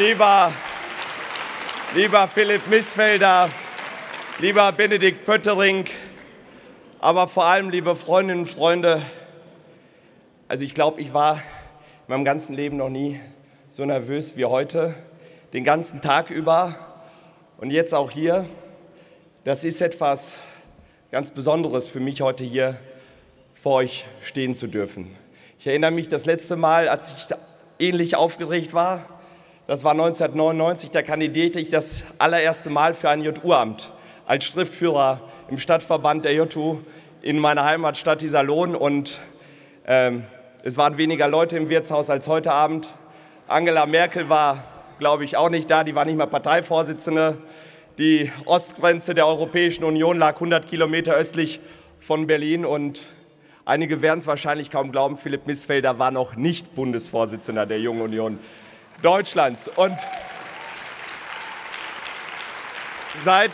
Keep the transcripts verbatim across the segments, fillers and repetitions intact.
lieber, lieber Philipp Missfelder, lieber Benedikt Pöttering, aber vor allem, liebe Freundinnen und Freunde, also ich glaube, ich war in meinem ganzen Leben noch nie so nervös wie heute, den ganzen Tag über und jetzt auch hier. Das ist etwas ganz Besonderes für mich, heute hier vor euch stehen zu dürfen. Ich erinnere mich das letzte Mal, als ich ähnlich aufgeregt war, das war neunzehnhundertneunundneunzig, da kandidierte ich das allererste Mal für ein J U-Amt als Schriftführer im Stadtverband der J U in meiner Heimatstadt Iserlohn und ähm, es waren weniger Leute im Wirtshaus als heute Abend. Angela Merkel war, glaube ich, auch nicht da, die war nicht mal Parteivorsitzende. Die Ostgrenze der Europäischen Union lag hundert Kilometer östlich von Berlin und einige werden es wahrscheinlich kaum glauben, Philipp Missfelder war noch nicht Bundesvorsitzender der Jungen Union Deutschlands. Und seit,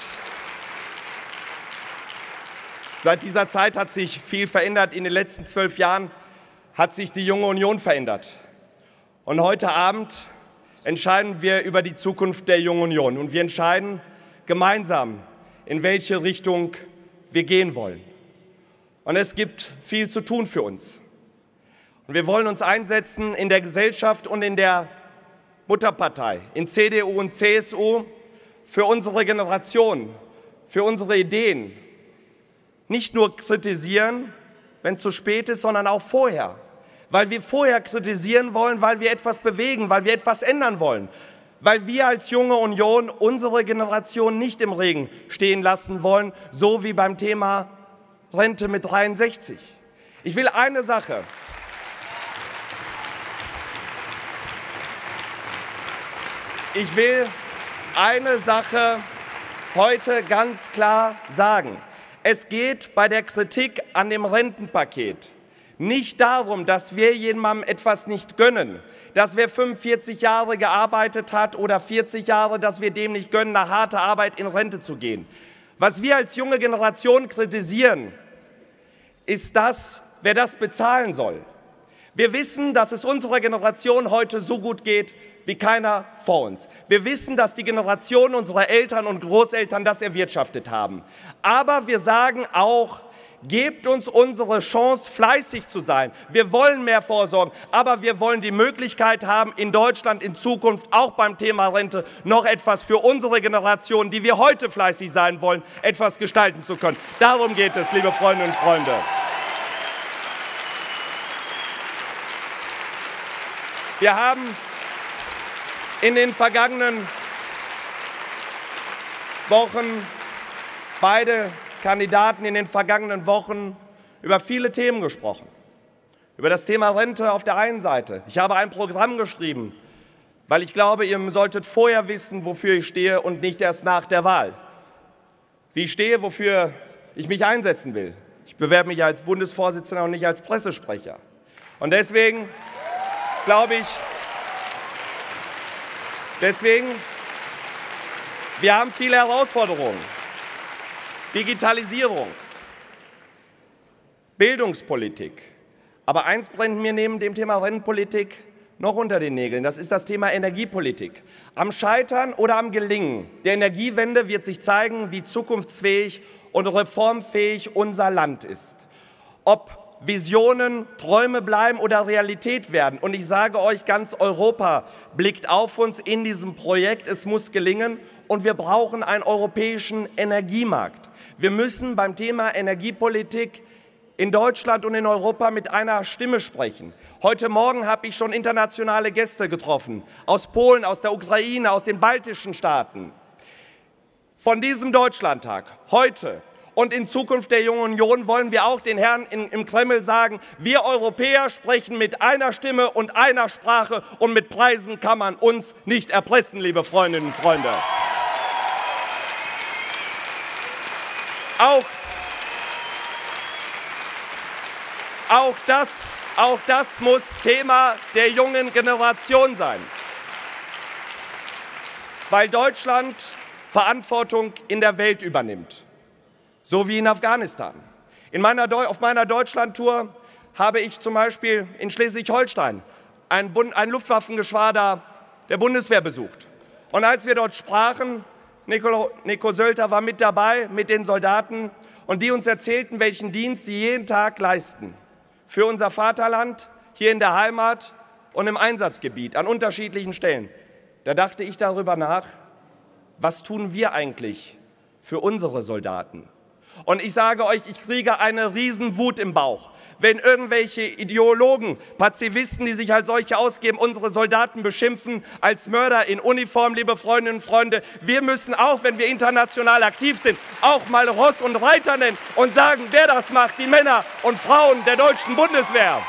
seit dieser Zeit hat sich viel verändert. In den letzten zwölf Jahren hat sich die Junge Union verändert. Und heute Abend entscheiden wir über die Zukunft der Jungen Union. Und wir entscheiden gemeinsam, in welche Richtung wir gehen wollen. Und es gibt viel zu tun für uns. Und wir wollen uns einsetzen in der Gesellschaft und in der Mutterpartei, in C D U und C S U, für unsere Generation, für unsere Ideen. Nicht nur kritisieren, wenn es zu spät ist, sondern auch vorher. Weil wir vorher kritisieren wollen, weil wir etwas bewegen, weil wir etwas ändern wollen. Weil wir als Junge Union unsere Generation nicht im Regen stehen lassen wollen, so wie beim Thema Rente mit dreiundsechzig. Ich will eine Sache. Ich will eine Sache heute ganz klar sagen. Es geht bei der Kritik an dem Rentenpaket nicht darum, dass wir jemandem etwas nicht gönnen, dass wer fünfundvierzig Jahre gearbeitet hat oder vierzig Jahre, dass wir dem nicht gönnen, nach harter Arbeit in Rente zu gehen. Was wir als junge Generation kritisieren, ist das, wer das bezahlen soll. Wir wissen, dass es unserer Generation heute so gut geht wie keiner vor uns. Wir wissen, dass die Generation unserer Eltern und Großeltern das erwirtschaftet haben. Aber wir sagen auch, gebt uns unsere Chance, fleißig zu sein. Wir wollen mehr vorsorgen, aber wir wollen die Möglichkeit haben, in Deutschland in Zukunft auch beim Thema Rente noch etwas für unsere Generation, die wir heute fleißig sein wollen, etwas gestalten zu können. Darum geht es, liebe Freundinnen und Freunde. Wir haben in den vergangenen Wochen beide Kandidaten in den vergangenen Wochen über viele Themen gesprochen. Über das Thema Rente auf der einen Seite. Ich habe ein Programm geschrieben, weil ich glaube, ihr solltet vorher wissen, wofür ich stehe und nicht erst nach der Wahl. Wie ich stehe, wofür ich mich einsetzen will. Ich bewerbe mich als Bundesvorsitzender und nicht als Pressesprecher. Und deswegen glaube ich, deswegen, wir haben viele Herausforderungen. Digitalisierung, Bildungspolitik. Aber eins brennt mir neben dem Thema Rentenpolitik noch unter den Nägeln. Das ist das Thema Energiepolitik. Am Scheitern oder am Gelingen der Energiewende wird sich zeigen, wie zukunftsfähig und reformfähig unser Land ist. Ob Visionen, Träume bleiben oder Realität werden. Und ich sage euch, ganz Europa blickt auf uns in diesem Projekt. Es muss gelingen und wir brauchen einen europäischen Energiemarkt. Wir müssen beim Thema Energiepolitik in Deutschland und in Europa mit einer Stimme sprechen. Heute Morgen habe ich schon internationale Gäste getroffen, aus Polen, aus der Ukraine, aus den baltischen Staaten. Von diesem Deutschlandtag heute und in Zukunft der Jungen Union wollen wir auch den Herren in, im Kreml sagen, wir Europäer sprechen mit einer Stimme und einer Sprache und mit Preisen kann man uns nicht erpressen, liebe Freundinnen und Freunde. Auch, auch, das, auch das muss Thema der jungen Generation sein, weil Deutschland Verantwortung in der Welt übernimmt, so wie in Afghanistan. In meiner auf meiner Deutschlandtour habe ich zum Beispiel in Schleswig-Holstein ein, ein Luftwaffengeschwader der Bundeswehr besucht. Und als wir dort sprachen, Nico, Nico Sölter war mit dabei, mit den Soldaten, und die uns erzählten, welchen Dienst sie jeden Tag leisten. Für unser Vaterland, hier in der Heimat und im Einsatzgebiet, an unterschiedlichen Stellen. Da dachte ich darüber nach, was tun wir eigentlich für unsere Soldaten? Und ich sage euch, ich kriege eine Riesenwut im Bauch, wenn irgendwelche Ideologen, Pazifisten, die sich als solche ausgeben, unsere Soldaten beschimpfen als Mörder in Uniform, liebe Freundinnen und Freunde. Wir müssen auch, wenn wir international aktiv sind, auch mal Ross und Reiter nennen und sagen, wer das macht, die Männer und Frauen der deutschen Bundeswehr.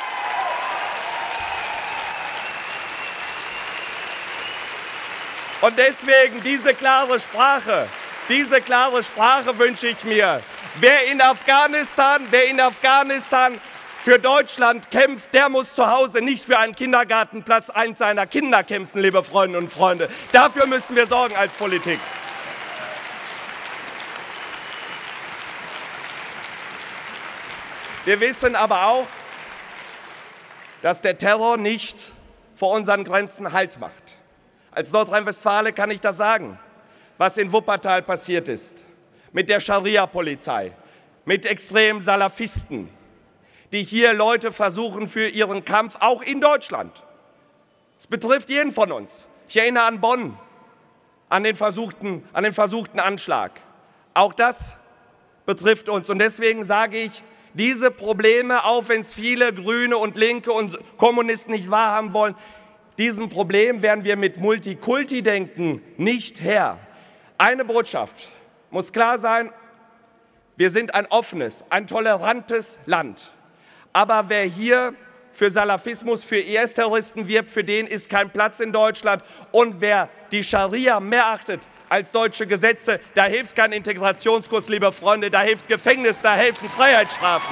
Und deswegen diese klare Sprache, diese klare Sprache wünsche ich mir. Wer in Afghanistan, wer in Afghanistan für Deutschland kämpft, der muss zu Hause nicht für einen Kindergartenplatz eins seiner Kinder kämpfen, liebe Freundinnen und Freunde. Dafür müssen wir sorgen als Politik. Wir wissen aber auch, dass der Terror nicht vor unseren Grenzen Halt macht. Als Nordrhein-Westfale kann ich das sagen, was in Wuppertal passiert ist, mit der Scharia-Polizei, mit extremen Salafisten, die hier Leute versuchen für ihren Kampf, auch in Deutschland. Es betrifft jeden von uns. Ich erinnere an Bonn, an den versuchten, an den versuchten Anschlag. Auch das betrifft uns. Und deswegen sage ich, diese Probleme, auch wenn es viele Grüne und Linke und Kommunisten nicht wahrhaben wollen, diesem Problem werden wir mit Multikulti-Denken nicht Herr. Eine Botschaft muss klar sein, wir sind ein offenes, ein tolerantes Land. Aber wer hier für Salafismus, für I S-Terroristen wirbt, für den ist kein Platz in Deutschland. Und wer die Scharia mehr achtet als deutsche Gesetze, da hilft kein Integrationskurs, liebe Freunde, da hilft Gefängnis, da helfen Freiheitsstrafen.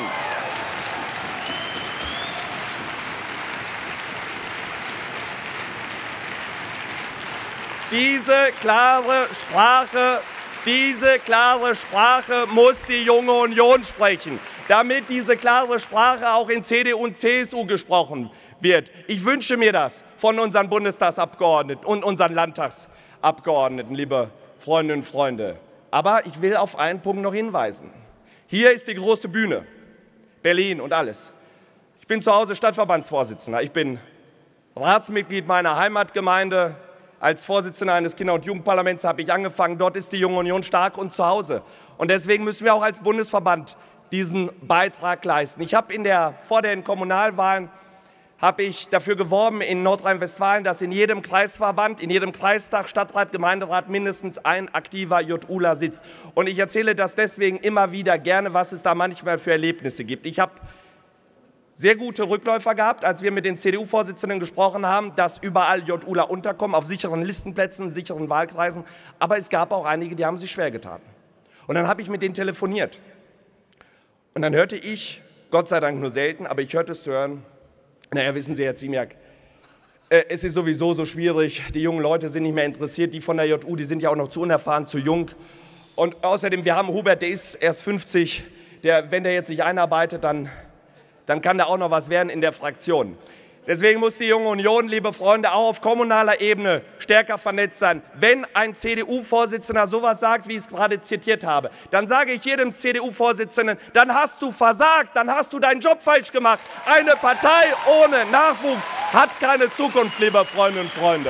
Diese klare Sprache, diese klare Sprache muss die Junge Union sprechen, damit diese klare Sprache auch in C D U und C S U gesprochen wird. Ich wünsche mir das von unseren Bundestagsabgeordneten und unseren Landtagsabgeordneten, liebe Freundinnen und Freunde. Aber ich will auf einen Punkt noch hinweisen. Hier ist die große Bühne, Berlin und alles. Ich bin zu Hause Stadtverbandsvorsitzender. Ich bin Ratsmitglied meiner Heimatgemeinde. Als Vorsitzender eines Kinder- und Jugendparlaments habe ich angefangen. Dort ist die Junge Union stark und zu Hause. Und deswegen müssen wir auch als Bundesverband diesen Beitrag leisten. Ich habe in der, vor den Kommunalwahlen habe ich dafür geworben in Nordrhein-Westfalen, dass in jedem Kreisverband, in jedem Kreistag, Stadtrat, Gemeinderat mindestens ein aktiver JUler sitzt. Und ich erzähle das deswegen immer wieder gerne, was es da manchmal für Erlebnisse gibt. Ich habe sehr gute Rückläufer gehabt, als wir mit den C D U-Vorsitzenden gesprochen haben, dass überall JUler unterkommen, auf sicheren Listenplätzen, sicheren Wahlkreisen. Aber es gab auch einige, die haben sich schwer getan. Und dann habe ich mit denen telefoniert. Und dann hörte ich, Gott sei Dank nur selten, aber ich hörte es zu hören, naja, wissen Sie, Herr Ziemiak, äh, es ist sowieso so schwierig, die jungen Leute sind nicht mehr interessiert, die von der J U, die sind ja auch noch zu unerfahren, zu jung. Und außerdem, wir haben Hubert, der ist erst fünfzig, der, wenn der jetzt sich einarbeitet, dann... dann kann da auch noch was werden in der Fraktion. Deswegen muss die Junge Union, liebe Freunde, auch auf kommunaler Ebene stärker vernetzt sein. Wenn ein C D U-Vorsitzender sowas sagt, wie ich es gerade zitiert habe, dann sage ich jedem C D U-Vorsitzenden, dann hast du versagt, dann hast du deinen Job falsch gemacht. Eine Partei ohne Nachwuchs hat keine Zukunft, liebe Freundinnen und Freunde.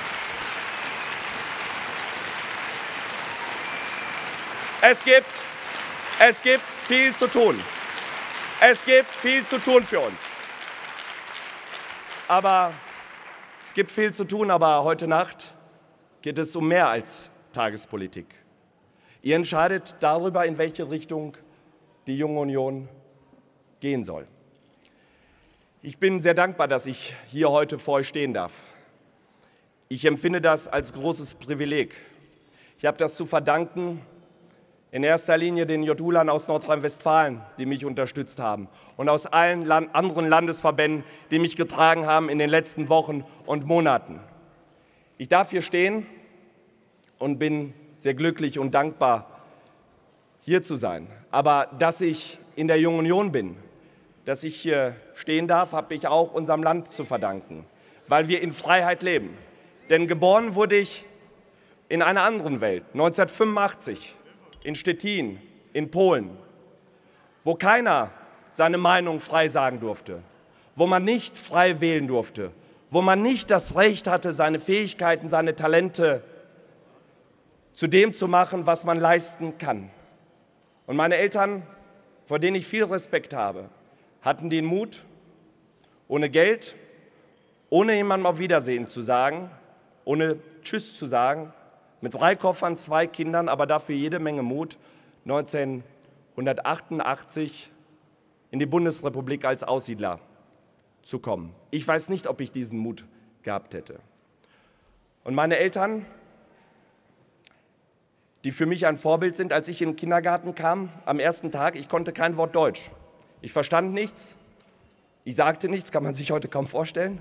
Es gibt, es gibt viel zu tun. Es gibt viel zu tun für uns. Aber es gibt viel zu tun, aber heute Nacht geht es um mehr als Tagespolitik. Ihr entscheidet darüber, in welche Richtung die Junge Union gehen soll. Ich bin sehr dankbar, dass ich hier heute vor euch stehen darf. Ich empfinde das als großes Privileg. Ich habe das zu verdanken, in erster Linie den JUlern aus Nordrhein-Westfalen, die mich unterstützt haben, und aus allen Land- anderen Landesverbänden, die mich getragen haben in den letzten Wochen und Monaten. Ich darf hier stehen und bin sehr glücklich und dankbar, hier zu sein. Aber dass ich in der Jungen Union bin, dass ich hier stehen darf, habe ich auch unserem Land zu verdanken, weil wir in Freiheit leben. Denn geboren wurde ich in einer anderen Welt, neunzehnhundertfünfundachtzig, in Stettin, in Polen, wo keiner seine Meinung frei sagen durfte, wo man nicht frei wählen durfte, wo man nicht das Recht hatte, seine Fähigkeiten, seine Talente zu dem zu machen, was man leisten kann. Und meine Eltern, vor denen ich viel Respekt habe, hatten den Mut, ohne Geld, ohne jemandem auf Wiedersehen zu sagen, ohne Tschüss zu sagen, mit drei Koffern, zwei Kindern, aber dafür jede Menge Mut, neunzehnhundertachtundachtzig in die Bundesrepublik als Aussiedler zu kommen. Ich weiß nicht, ob ich diesen Mut gehabt hätte. Und meine Eltern, die für mich ein Vorbild sind, als ich in den Kindergarten kam, am ersten Tag, ich konnte kein Wort Deutsch. Ich verstand nichts, ich sagte nichts, kann man sich heute kaum vorstellen.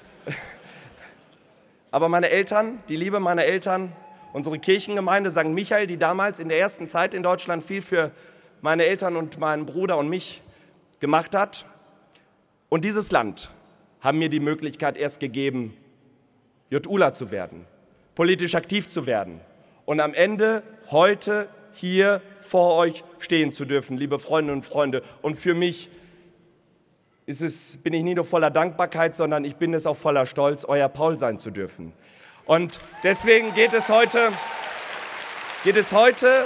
Aber meine Eltern, die Liebe meiner Eltern, unsere Kirchengemeinde Sankt Michael, die damals in der ersten Zeit in Deutschland viel für meine Eltern und meinen Bruder und mich gemacht hat. Und dieses Land haben mir die Möglichkeit erst gegeben, J U L A zu werden, politisch aktiv zu werden und am Ende heute hier vor euch stehen zu dürfen, liebe Freundinnen und Freunde. Und für mich ist es, bin ich nie nur voller Dankbarkeit, sondern ich bin es auch voller Stolz, euer Paul sein zu dürfen. Und deswegen geht es heute, geht es heute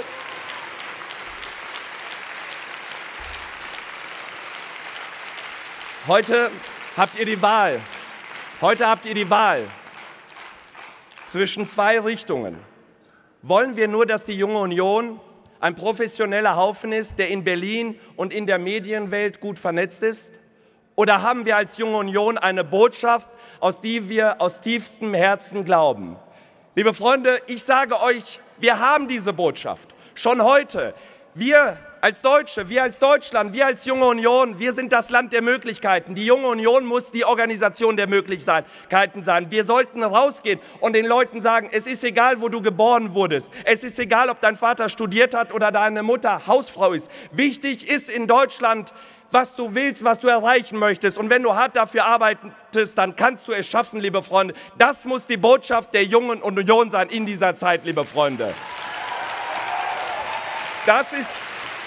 Heute habt ihr die Wahl. Heute habt ihr die Wahl zwischen zwei Richtungen. Wollen wir nur, dass die Junge Union ein professioneller Haufen ist, der in Berlin und in der Medienwelt gut vernetzt ist? Oder haben wir als Junge Union eine Botschaft, aus die wir aus tiefstem Herzen glauben? Liebe Freunde, ich sage euch, wir haben diese Botschaft. Schon heute. Wir als Deutsche, wir als Deutschland, wir als Junge Union, wir sind das Land der Möglichkeiten. Die Junge Union muss die Organisation der Möglichkeiten sein. Wir sollten rausgehen und den Leuten sagen, es ist egal, wo du geboren wurdest. Es ist egal, ob dein Vater studiert hat oder deine Mutter Hausfrau ist. Wichtig ist in Deutschland, was du willst, was du erreichen möchtest. Und wenn du hart dafür arbeitest, dann kannst du es schaffen, liebe Freunde. Das muss die Botschaft der Jungen Union sein in dieser Zeit, liebe Freunde. Das ist...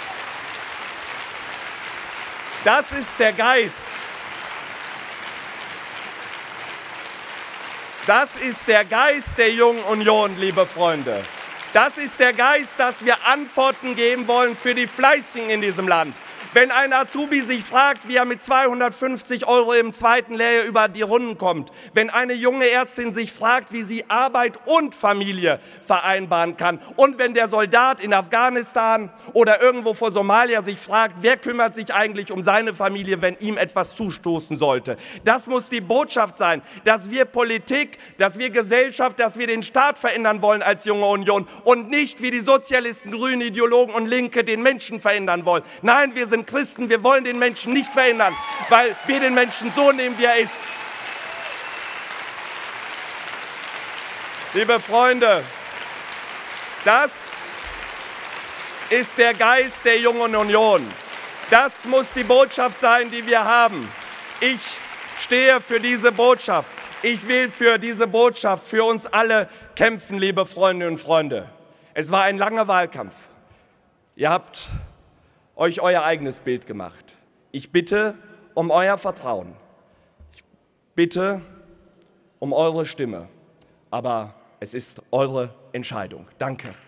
Das ist der Geist. Das ist der Geist der Jungen Union, liebe Freunde. Das ist der Geist, dass wir Antworten geben wollen für die Fleißigen in diesem Land. Wenn ein Azubi sich fragt, wie er mit zweihundertfünfzig Euro im zweiten Lehrjahr über die Runden kommt, wenn eine junge Ärztin sich fragt, wie sie Arbeit und Familie vereinbaren kann und wenn der Soldat in Afghanistan oder irgendwo vor Somalia sich fragt, wer kümmert sich eigentlich um seine Familie, wenn ihm etwas zustoßen sollte. Das muss die Botschaft sein, dass wir Politik, dass wir Gesellschaft, dass wir den Staat verändern wollen als Junge Union und nicht wie die Sozialisten, Grüne, Ideologen und Linke den Menschen verändern wollen. Nein, wir sind Christen, wir wollen den Menschen nicht verändern, weil wir den Menschen so nehmen, wie er ist. Liebe Freunde, das ist der Geist der Jungen Union. Das muss die Botschaft sein, die wir haben. Ich stehe für diese Botschaft. Ich will für diese Botschaft, für uns alle kämpfen, liebe Freundinnen und Freunde. Es war ein langer Wahlkampf. Ihr habt euch euer eigenes Bild gemacht. Ich bitte um euer Vertrauen. Ich bitte um eure Stimme. Aber es ist eure Entscheidung. Danke.